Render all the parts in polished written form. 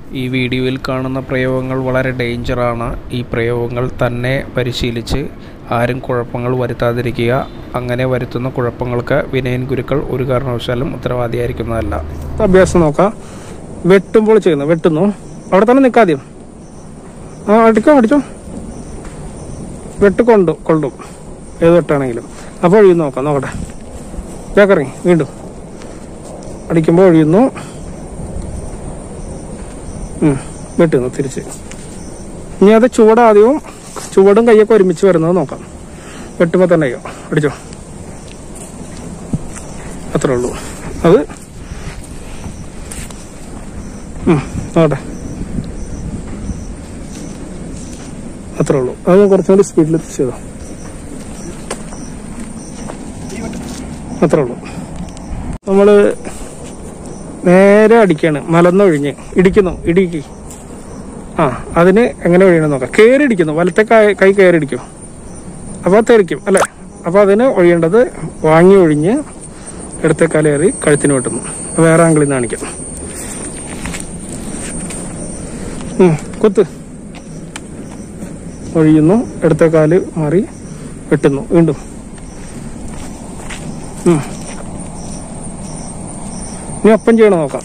ഈ വീഡിയോയിൽ കാണുന്ന പ്രയോഗങ്ങൾ വളരെ ഡേഞ്ചറാണ്. ഈ പ്രയോഗങ്ങൾ തന്നെ പരിശീലിച്ച് ആരും കുഴപ്പങ്ങൾ വരുത്താതിരിക്കുക. അങ്ങനെ വരുത്തുന്ന കുഴപ്പങ്ങൾക്ക് വിനയൻ ഗുരുക്കൾ ഒരു കാരണവശാലും ഉത്തരവാദിയായിരിക്കുന്നതല്ല. അഭ്യാസം നോക്കാം. വെട്ടുമ്പോൾ ചെയ്യുന്നു. വെട്ടുന്നു, അവിടെ തന്നെ നിൽക്കാദ്യം. അടിച്ചോ. വെട്ട് കൊള്ളും ഏത് വെട്ടാണെങ്കിലും. അപ്പോൾ ഒഴിയുന്നു നോക്കട്ടെ. ഇറങ്ങി വീണ്ടും അടിക്കുമ്പോൾ ഒഴിയുന്നു, വെട്ടുന്നു തിരിച്ച്. ഇനി അത് ചുവടും കൈയൊക്കെ ഒരുമിച്ച് വരുന്നത് നോക്കാം. വെട്ടുമ്പോൾ തന്നെ അടിച്ചോ, അത്രേ ഉള്ളൂ. അത് നോക്കട്ടെ, അത്രേ ഉള്ളൂ. അത് കുറച്ചുകൂടി സ്പീഡിൽ ചെയ്തോ, അത്രേ ഉള്ളൂ. നമ്മള് നേരെ അടിക്കാണ്, മലന്നൊഴിഞ്ഞ് ഇടിക്ക്. അതിന് എങ്ങനെ ഒഴിയണം നോക്കാം. കയറി ഇടിക്കുന്നു, വലത്തെ കൈ കയറി ഇടിക്കും, അപ്പോൾ തെറിക്കും അല്ലേ. അപ്പോൾ അതിന് ഒഴിയേണ്ടത് വാങ്ങി ഒഴിഞ്ഞ് ഇടത്തെ കാലേറി കഴുത്തിന് വെട്ടുന്നു. വേറെ ആംഗിളിൽ നിന്ന് കാണിക്കാം. കൊത്ത് ഒഴിയുന്നു, ഇടത്തെ കാല് മാറി വെട്ടുന്നു, വീണ്ടും. ഇനി ഒപ്പം ചെയ്യണം നോക്കാം.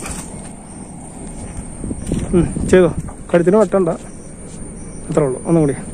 ചെയ്തോ, കഴുത്തിന് വെട്ടണ്ട, അത്രേ ഉള്ളൂ. ഒന്നും കൂടി.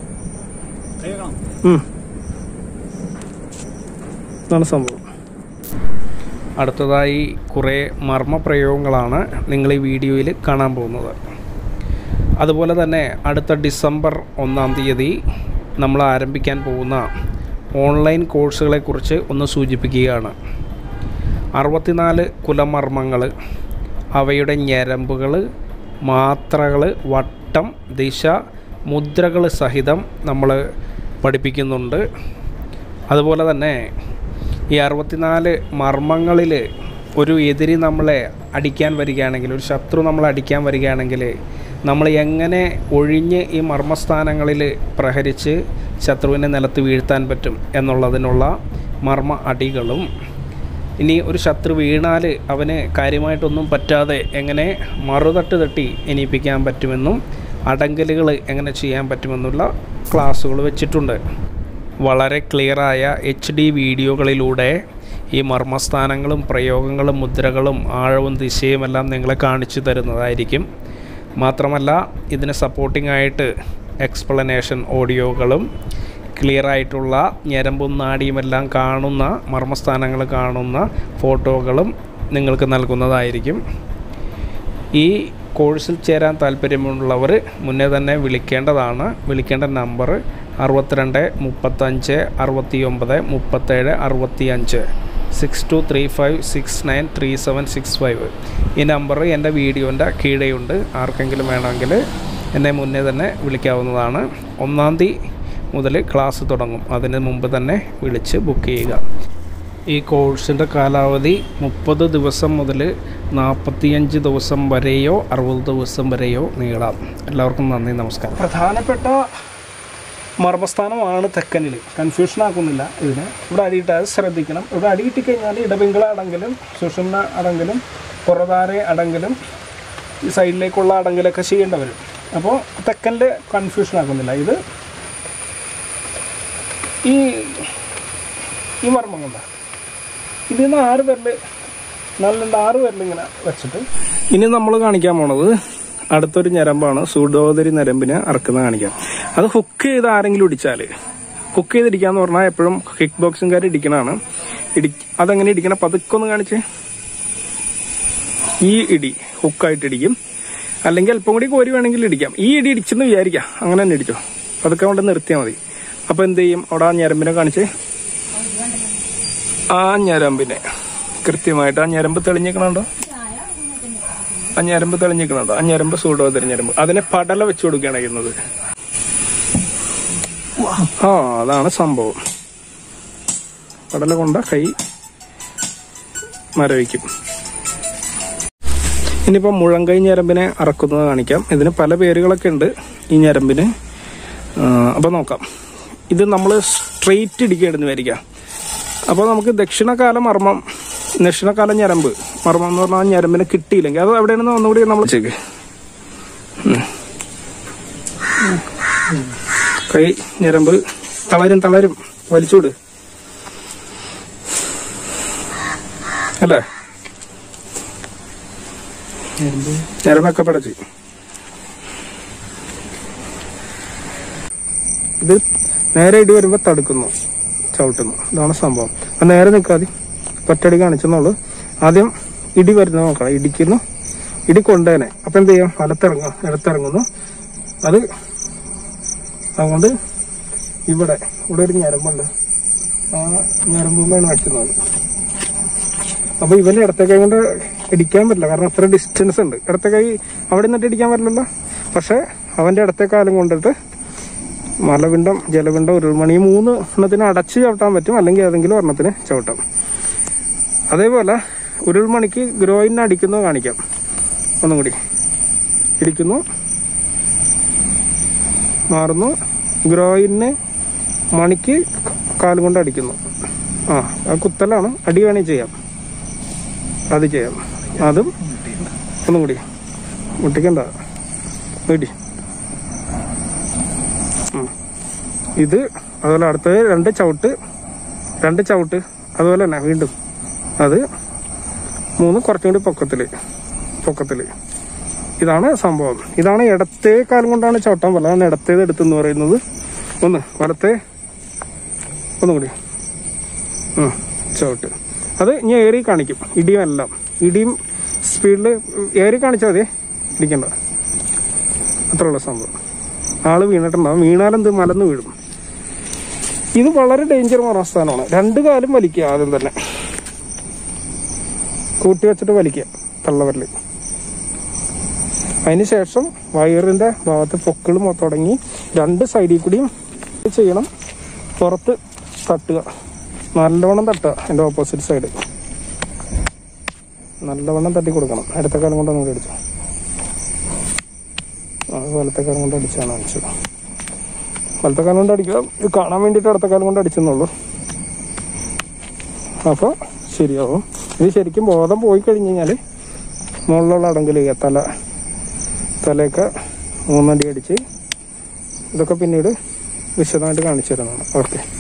ഇതാണ് സംഭവം. അടുത്തതായി കുറേ മർമ്മപ്രയോഗങ്ങളാണ് നിങ്ങൾ ഈ വീഡിയോയിൽ കാണാൻ പോകുന്നത്. അതുപോലെ തന്നെ അടുത്ത ഡിസംബർ 1-ാം തീയതി നമ്മൾ ആരംഭിക്കാൻ പോകുന്ന ഓൺലൈൻ കോഴ്സുകളെക്കുറിച്ച് ഒന്ന് സൂചിപ്പിക്കുകയാണ്. 64 കുലമർമ്മങ്ങൾ, അവയുടെ ഞരമ്പുകൾ, മാത്രകൾ, വട്ടം, ദിശ, മുദ്രകൾ സഹിതം നമ്മൾ പഠിപ്പിക്കുന്നുണ്ട്. അതുപോലെ തന്നെ ഈ 64 മർമ്മങ്ങളിൽ ഒരു എതിരി നമ്മളെ അടിക്കാൻ വരികയാണെങ്കിൽ, ഒരു ശത്രു നമ്മളെ അടിക്കാൻ വരികയാണെങ്കിൽ നമ്മൾ എങ്ങനെ ഒഴിഞ്ഞ് ഈ മർമ്മസ്ഥാനങ്ങളിൽ പ്രഹരിച്ച് ശത്രുവിനെ നിലത്ത് വീഴ്ത്താൻ പറ്റും എന്നുള്ളതിനുള്ള മർമ്മ അടികളും, ഇനി ഒരു ശത്രു വീണാൽ അവന് കാര്യമായിട്ടൊന്നും പറ്റാതെ എങ്ങനെ മറുതട്ട് തട്ടി എണീപ്പിക്കാൻ പറ്റുമെന്നും അടങ്കലുകൾ എങ്ങനെ ചെയ്യാൻ പറ്റുമെന്നുള്ള ക്ലാസ്സുകൾ വെച്ചിട്ടുണ്ട്. വളരെ ക്ലിയറായ HD വീഡിയോകളിലൂടെ ഈ മർമ്മസ്ഥാനങ്ങളും പ്രയോഗങ്ങളും മുദ്രകളും ആഴവും ദിശയും എല്ലാം നിങ്ങളെ കാണിച്ചു തരുന്നതായിരിക്കും. മാത്രമല്ല ഇതിന് സപ്പോർട്ടിംഗ് ആയിട്ട് എക്സ്പ്ലനേഷൻ ഓഡിയോകളും ക്ലിയറായിട്ടുള്ള ഞരമ്പും നാടിയുമെല്ലാം കാണുന്ന, മർമ്മസ്ഥാനങ്ങൾ കാണുന്ന ഫോട്ടോകളും നിങ്ങൾക്ക് നൽകുന്നതായിരിക്കും. ഈ കോഴ്സിൽ ചേരാൻ താല്പര്യമുള്ളവർ മുന്നേ തന്നെ വിളിക്കേണ്ടതാണ്. വിളിക്കേണ്ട നമ്പർ 62 35 69 37 65 6235693765. ഈ നമ്പർ എൻ്റെ വീഡിയോൻ്റെ കീഴെയുണ്ട്. ആർക്കെങ്കിലും വേണമെങ്കിൽ എന്നെ മുന്നേ തന്നെ വിളിക്കാവുന്നതാണ്. 1-ാം തീയതി മുതൽ ക്ലാസ് തുടങ്ങും. അതിന് മുമ്പ് തന്നെ വിളിച്ച് ബുക്ക് ചെയ്യുക. ഈ കോഴ്സിൻ്റെ കാലാവധി 30 ദിവസം മുതൽ 45 ദിവസം വരെയോ 60 ദിവസം വരെയോ നീളാം. എല്ലാവർക്കും നന്ദി, നമസ്കാരം. പ്രധാനപ്പെട്ട മർമ്മസ്ഥാനമാണ് തെക്കനിൽ, കൺഫ്യൂഷൻ ആക്കുന്നില്ല ഇതിന്. ഇവിടെ അടിയിട്ടാൽ ശ്രദ്ധിക്കണം. ഇവിടെ അടിയിട്ടിക്കഴിഞ്ഞാൽ ഇടപിങ്കള അടങ്കലും സുഷുമ്ന അടങ്കലും പുറധാര അടങ്കലും ഈ സൈഡിലേക്കുള്ള അടങ്കലൊക്കെ ചെയ്യേണ്ടി വരും. അപ്പോൾ തെക്കനിൽ കൺഫ്യൂഷൻ ആക്കുന്നില്ല. ഇത് ഈ മർമ്മം കൊണ്ട ഇതിൽ നിന്ന് 6 വിരൽ, 6 വിരൽ ഇങ്ങനെ വെച്ചിട്ട്. ഇനി നമ്മൾ കാണിക്കാൻ പോണത് അടുത്തൊരു ഞരമ്പാണ്. സൂഡോദരി ഞരമ്പിനെ അറക്കുന്ന കാണിക്കാം. അത് ഹുക്ക് ചെയ്ത് ആരെങ്കിലും ഇടിച്ചാൽ, ഹുക്ക് ചെയ്തിരിക്കാന്ന് പറഞ്ഞാൽ എപ്പോഴും കിക്ക് ബോക്സിംഗുകാർ ഇടിക്കണതാണ്. അതെങ്ങനെ ഇടിക്കണം, പതുക്കൊന്ന് കാണിച്ച്. ഈ ഇടി ഹുക്കായിട്ട് ഇടിക്കും, അല്ലെങ്കിൽ അല്പം കൂടി കോരി വേണമെങ്കിൽ ഇടിക്കാം. ഈ ഇടി ഇടിച്ചെന്ന് വിചാരിക്കാം, അങ്ങനെ തന്നെ ഇടിച്ചോ, പതുക്കെ കൊണ്ട് നിർത്തിയാൽ മതി. അപ്പൊ എന്ത് ചെയ്യും, അവിടെ ആ ഞരമ്പിനെ കാണിച്ച്, ആ ഞരമ്പിനെ കൃത്യമായിട്ട്, ആ ഞരമ്പ് തെളിഞ്ഞിക്കണുണ്ടോ, ആ ഞരമ്പ് തെളിഞ്ഞിക്കണുണ്ടോ, ആ ഞരമ്പ് സൂഡോദരി ഞരമ്പ്, അതിനെ പടല വെച്ചു കൊടുക്കുകയാണ് ചെയ്യുന്നത്. അതാണ് സംഭവം. പടല കൊണ്ട കൈ മരവിക്കും. ഇനിയിപ്പോൾ മുഴങ്കൈ ഞരമ്പിനെ അറക്കുന്നത് കാണിക്കാം. ഇതിന് പല പേരുകളൊക്കെ ഉണ്ട് ഈ ഞരമ്പിന്. അപ്പോൾ നോക്കാം. ഇത് നമ്മൾ സ്ട്രെയിറ്റ് ഇടിക്കേണ്ടെന്ന് വിചാരിക്കാം. അപ്പോൾ നമുക്ക് ദക്ഷിണകാല ഞരമ്പ് മർമ്മം എന്ന് പറഞ്ഞാൽ ആ ഞരമ്പിനെ കിട്ടിയില്ലെങ്കിൽ അത് എവിടെയാണെന്ന് ഒന്നുകൂടി നമ്മൾ കൈ ഞരമ്പ് തളരും വലിച്ചൂട് അല്ലേ? ഞരമ്പൊക്കെ പടച്ച് ഇത് നേരെ ഇടി വരുമ്പോ തടുക്കുന്നു, ചവിട്ടുന്നു. ഇതാണ് സംഭവം. അപ്പൊ നേരെ നിൽക്കാതെ ഒറ്റടി കാണിച്ചെന്നുള്ളു. ആദ്യം ഇടി വരുന്നത് നോക്കണം. ഇടിക്കുന്നു, ഇടി കൊണ്ടേനെ. അപ്പൊ എന്ത് ചെയ്യാം? ഇടത്തിറങ്ങുന്നു. അതുകൊണ്ട് ഇവിടെ ഒരു ഞരമ്പുണ്ട്. ആ ഞരമ്പുമാണ് വയ്ക്കുന്നത്. അപ്പൊ ഇവന് ഇടത്തെ കൈ കൊണ്ട് ഇടിക്കാൻ പറ്റില്ല, കാരണം അത്ര ഡിസ്റ്റൻസ് ഉണ്ട്. ഇടത്തെ കൈ അവിടെ നിന്നിട്ട് ഇടിക്കാൻ പറ്റില്ലല്ലോ. പക്ഷെ അവന്റെ ഇടത്തെ കാലം കൊണ്ടിട്ട് മലപിണ്ടം, ജലപിണ്ടം, ഉരുൾമണി 3 എണ്ണത്തിന് അടച്ച് ചവിട്ടാൻ പറ്റും, അല്ലെങ്കിൽ ഏതെങ്കിലും ഒരെണ്ണത്തിന് ചവിട്ടാം. അതേപോലെ ഉരുൾമണിക്ക് ഗ്രോയിനെ അടിക്കുന്നത് കാണിക്കാം. ഒന്നും കൂടി ഇടിക്കുന്നു, മാറുന്നു, ഗ്രോയിനെ മണിക്ക് കാലും കൊണ്ട് അടിക്കുന്നു. ആ കുത്തലാണ്. അടി വേണേ ചെയ്യാം, അത് ചെയ്യാം. അതും ഒന്നും കൂടി മുട്ടിക്കണ്ട, ഇടി. ഇത് അതുപോലെ അടുത്തത് 2 ചവിട്ട് അതുപോലെ തന്നെ വീണ്ടും അത് 3 കുറച്ചും കൂടി പൊക്കത്തില്. ഇതാണ് സംഭവം. ഇതാണ് ഇടത്തേ കാലം കൊണ്ടാണ് ചവിട്ടാൻ പറ്റില്ല. അതാണ് ഇടത്തേത് എടുത്തെന്ന് പറയുന്നത്. വലത്തെ ഒന്നും കൂടി ചവിട്ട്. അത് ഇനി ഏറി കാണിക്കും. ഇടിയും സ്പീഡിൽ ഏറി കാണിച്ചാൽ മതി, ഇടിക്കണ്ട. അത്രയുള്ള സംഭവം. ആള് വീണിട്ടുണ്ടാവും. വീണാലെന്ത് മലന്ന് വീഴും. ഇത് വളരെ ഡേഞ്ചർ മാറാൻ സ്ഥാനമാണ്. 2 കാലും വലിക്കുക. ആദ്യം തന്നെ കൂട്ടി വെച്ചിട്ട് വലിക്കുക തള്ളവരല്. അതിനുശേഷം വയറിന്റെ ഭാഗത്ത് പൊക്കിളും തുടങ്ങി 2 സൈഡിൽ കൂടിയും ചെയ്യണം. പുറത്ത് തട്ടുക, നല്ലവണ്ണം തട്ടുക. എൻ്റെ ഓപ്പോസിറ്റ് സൈഡ് നല്ലവണ്ണം തട്ടി കൊടുക്കണം. അടുത്ത കാലം കൊണ്ടൊന്നും കൂടി അടിച്ചു. വലത്തെ കാലം കൊണ്ട് അടിച്ചാണ് അടിച്ചത്. വലത്തെ കാലം കൊണ്ട് അടിക്കുക. ഇത് കാണാൻ വേണ്ടിയിട്ട് അടുത്ത കാലം കൊണ്ട് അടിച്ചെന്നുള്ളൂ. അപ്പോൾ ശരിയാവും. ഇത് ശരിക്കും ബോധം പോയി കഴിഞ്ഞ് കഴിഞ്ഞാൽ മുകളിലുള്ള അടങ്കൽ തലയൊക്കെ 3 അടി അടിച്ച് ഇതൊക്കെ പിന്നീട് വിശദമായിട്ട് കാണിച്ചു തരുന്നതാണ്. ഓക്കെ.